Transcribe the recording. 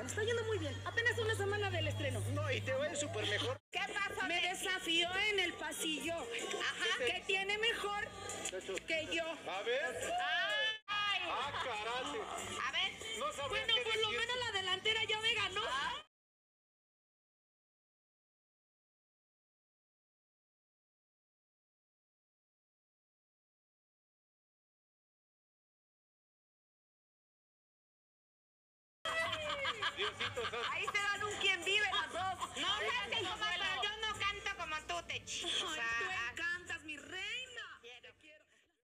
Me está yendo muy bien. Apenas una semana del estreno. No, y te va a ir súper mejor. ¿Qué pasó? Me desafió en el pasillo. Ajá. ¿Qué tiene mejor que yo? A ver. ¡Ay! Ah, caray. A ver. No sabía Bueno, qué por lo decirte. menos la delantera ya me ganó. Diosito santo. Ahí se dan un quien vive las dos. No cantes como yo no canto como tú, te chicos. Ay, tú encantas.